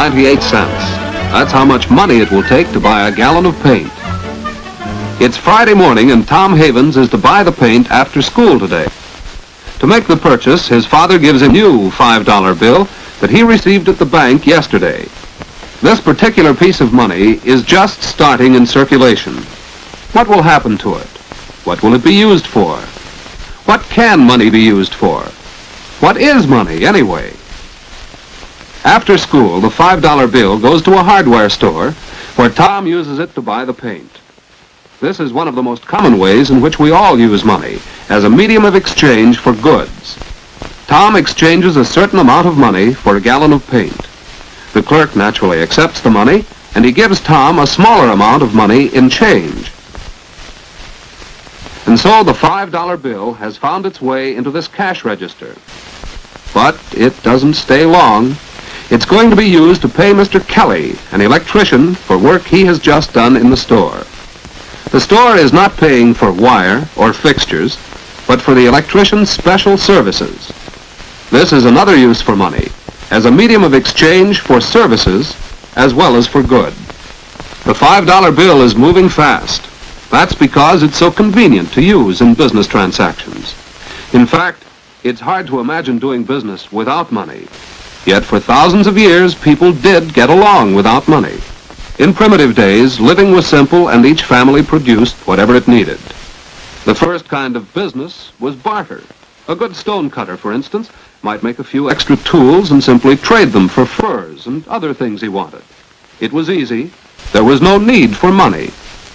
$2.98. That's how much money it will take to buy a gallon of paint. It's Friday morning and Tom Havens is to buy the paint after school today. To make the purchase, his father gives him a new $5 bill that he received at the bank yesterday. This particular piece of money is just starting in circulation. What will happen to it? What will it be used for? What can money be used for? What is money, anyway? After school, the $5 bill goes to a hardware store where Tom uses it to buy the paint. This is one of the most common ways in which we all use money, as a medium of exchange for goods. Tom exchanges a certain amount of money for a gallon of paint. The clerk naturally accepts the money, and he gives Tom a smaller amount of money in change. And so the $5 bill has found its way into this cash register. But it doesn't stay long. It's going to be used to pay Mr. Kelly, an electrician, for work he has just done in the store. The store is not paying for wire or fixtures, but for the electrician's special services. This is another use for money, as a medium of exchange for services as well as for good. The $5 bill is moving fast. That's because it's so convenient to use in business transactions. In fact, it's hard to imagine doing business without money. Yet for thousands of years, people did get along without money. In primitive days, living was simple and each family produced whatever it needed. The first kind of business was barter. A good stone cutter, for instance, might make a few extra tools and simply trade them for furs and other things he wanted. It was easy. There was no need for money.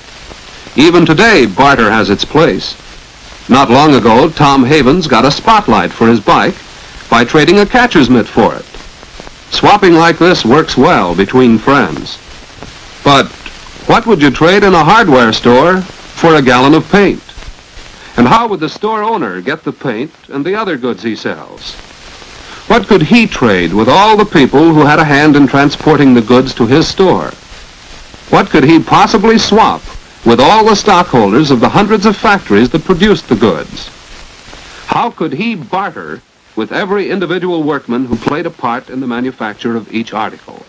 Even today, barter has its place. Not long ago, Tom Havens got a spotlight for his bike by trading a catcher's mitt for it. Swapping like this works well between friends. But what would you trade in a hardware store for a gallon of paint? And how would the store owner get the paint and the other goods he sells? What could he trade with all the people who had a hand in transporting the goods to his store? What could he possibly swap with all the stockholders of the hundreds of factories that produced the goods? How could he barter with every individual workman who played a part in the manufacture of each article?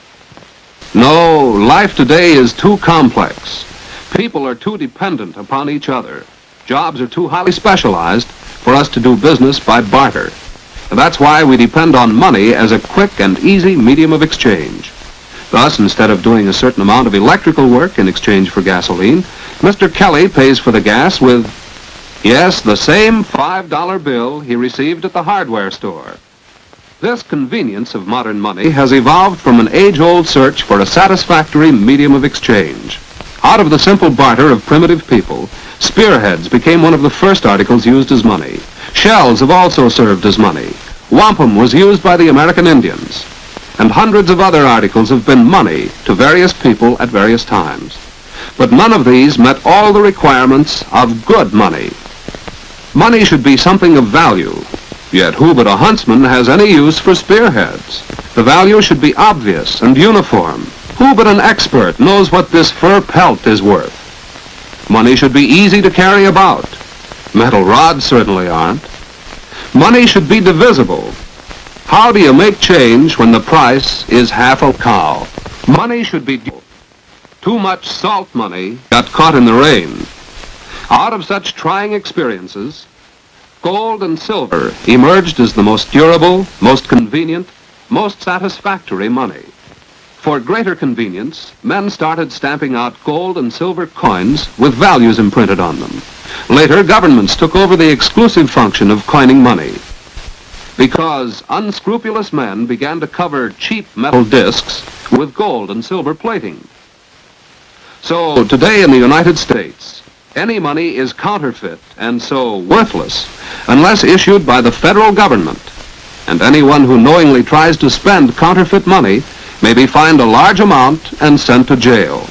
No, life today is too complex. People are too dependent upon each other. Jobs are too highly specialized for us to do business by barter. And that's why we depend on money as a quick and easy medium of exchange. Thus, instead of doing a certain amount of electrical work in exchange for gasoline, Mr. Kelly pays for the gas with, yes, the same $5 bill he received at the hardware store. This convenience of modern money has evolved from an age-old search for a satisfactory medium of exchange. Out of the simple barter of primitive people, spearheads became one of the first articles used as money. Shells have also served as money. Wampum was used by the American Indians. And hundreds of other articles have been money to various people at various times. But none of these met all the requirements of good money. Money should be something of value. Yet who but a huntsman has any use for spearheads? The value should be obvious and uniform. Who but an expert knows what this fur pelt is worth? Money should be easy to carry about. Metal rods certainly aren't. Money should be divisible. How do you make change when the price is half a cow? Money should be... Too much salt money got caught in the rain. Out of such trying experiences, gold and silver emerged as the most durable, most convenient, most satisfactory money. For greater convenience, men started stamping out gold and silver coins with values imprinted on them. Later, governments took over the exclusive function of coining money, because unscrupulous men began to cover cheap metal discs with gold and silver plating. So today in the United States, any money is counterfeit and so worthless unless issued by the federal government, and anyone who knowingly tries to spend counterfeit money may be fined a large amount and sent to jail.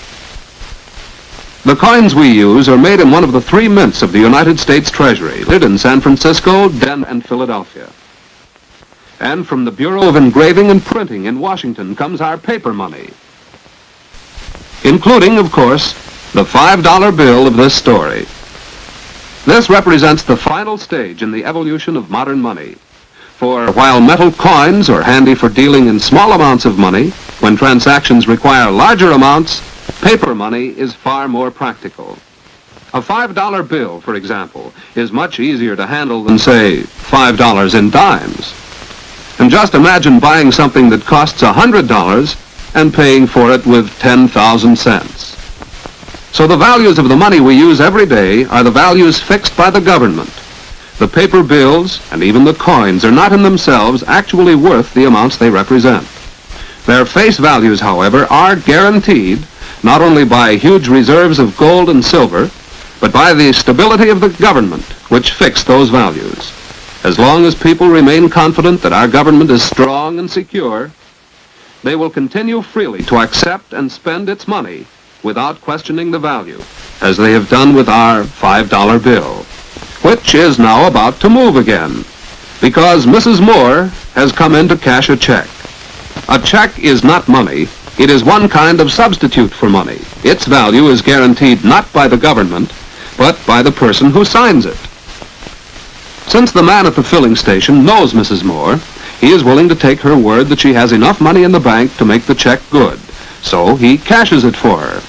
The coins we use are made in one of the 3 mints of the United States Treasury, in San Francisco, Denver, and Philadelphia. And from the Bureau of Engraving and Printing in Washington comes our paper money, including, of course, the $5 bill of this story. This represents the final stage in the evolution of modern money. For while metal coins are handy for dealing in small amounts of money, when When transactions require larger amounts, paper money is far more practical. A $5 bill, for example, is much easier to handle than, say, $5 in dimes. And just imagine buying something that costs $100 and paying for it with 10,000 cents. So the values of the money we use every day are the values fixed by the government. The paper bills and even the coins are not in themselves actually worth the amounts they represent. Their face values, however, are guaranteed not only by huge reserves of gold and silver, but by the stability of the government, which fixed those values. As long as people remain confident that our government is strong and secure, they will continue freely to accept and spend its money without questioning the value, as they have done with our $5 bill, which is now about to move again, because Mrs. Moore has come in to cash a check. A check is not money. It is one kind of substitute for money. Its value is guaranteed not by the government, but by the person who signs it. Since the man at the filling station knows Mrs. Moore, he is willing to take her word that she has enough money in the bank to make the check good, so he cashes it for her.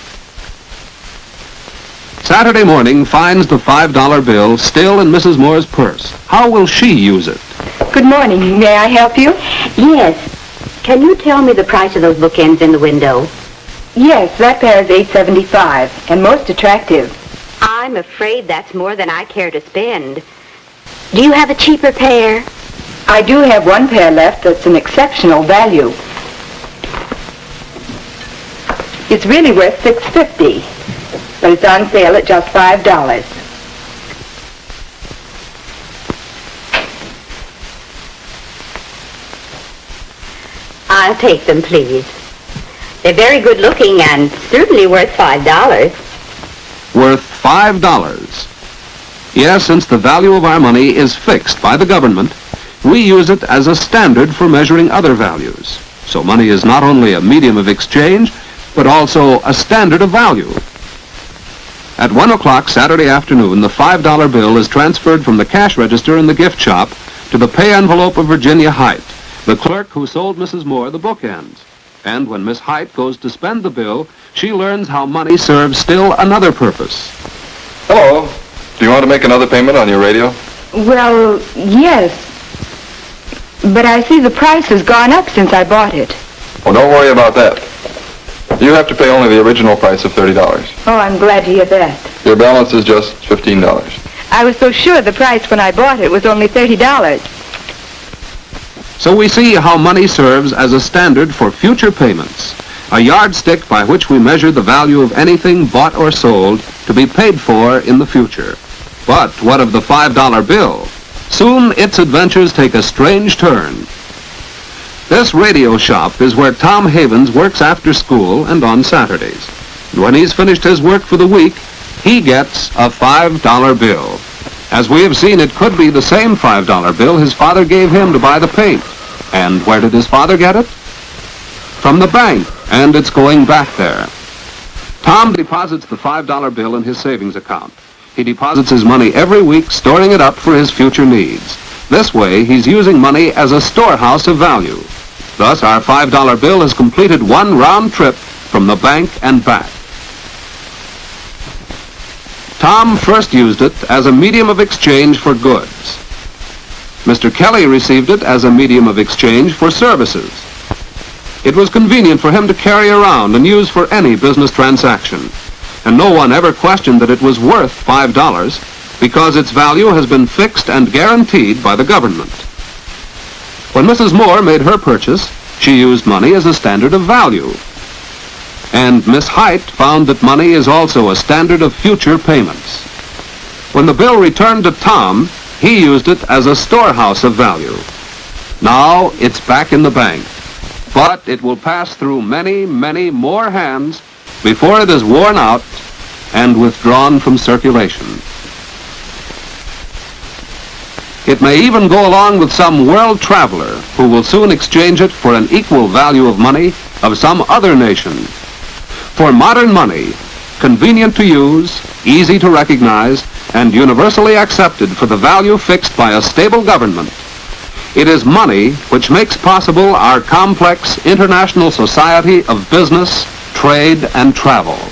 Saturday morning finds the $5 bill still in Mrs. Moore's purse. How will she use it? Good morning. May I help you? Yes. Can you tell me the price of those bookends in the window? Yes, that pair is $8.75 and most attractive. I'm afraid that's more than I care to spend. Do you have a cheaper pair? I do have one pair left that's an exceptional value. It's really worth $6.50, but it's on sale at just $5. I'll take them, please. They're very good looking and certainly worth $5. Worth $5. Yes, since the value of our money is fixed by the government, we use it as a standard for measuring other values. So money is not only a medium of exchange, but also a standard of value. At 1 o'clock Saturday afternoon, the $5 bill is transferred from the cash register in the gift shop to the pay envelope of Virginia Height, the clerk who sold Mrs. Moore the bookends. And when Miss Height goes to spend the bill, she learns how money serves still another purpose. Hello. Do you want to make another payment on your radio? Well, yes. But I see the price has gone up since I bought it. Well, don't worry about that. You have to pay only the original price of $30. Oh, I'm glad to hear that. Your balance is just $15. I was so sure the price when I bought it was only $30. So we see how money serves as a standard for future payments, a yardstick by which we measure the value of anything bought or sold to be paid for in the future. But what of the $5 bill? Soon its adventures take a strange turn. This radio shop is where Tom Havens works after school and on Saturdays. And when he's finished his work for the week, he gets a $5 bill. As we have seen, it could be the same $5 bill his father gave him to buy the paint. And where did his father get it? From the bank, and it's going back there. Tom deposits the $5 bill in his savings account. He deposits his money every week, storing it up for his future needs. This way, he's using money as a storehouse of value. Thus, our $5 bill has completed one round trip from the bank and back. Tom first used it as a medium of exchange for goods. Mr. Kelly received it as a medium of exchange for services. It was convenient for him to carry around and use for any business transaction. And no one ever questioned that it was worth $5 because its value has been fixed and guaranteed by the government. When Mrs. Moore made her purchase, she used money as a standard of value. And Miss Height found that money is also a standard of future payments. When the bill returned to Tom, he used it as a storehouse of value. Now it's back in the bank, but it will pass through many, many more hands before it is worn out and withdrawn from circulation. It may even go along with some world traveler who will soon exchange it for an equal value of money of some other nation. For modern money, convenient to use, easy to recognize, and universally accepted for the value fixed by a stable government, It is money which makes possible our complex international society of business, trade, and travel.